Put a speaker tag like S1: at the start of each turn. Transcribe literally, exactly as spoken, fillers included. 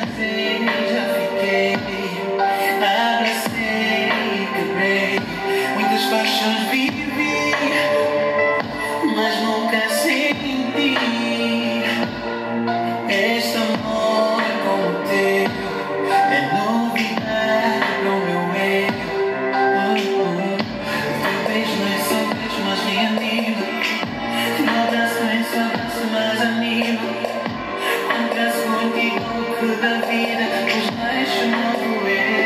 S1: casei, já fiquei, abracei e quebrei, muitas paixões vivi, mas nunca senti este amor como o teu, é novidade para o meu eu. Uh, uh. O teu beijo não é só beijo, mas reanima, o abraço não é só abraço, mas anima. Contra-se contigo que da vida, os deixo novo eu.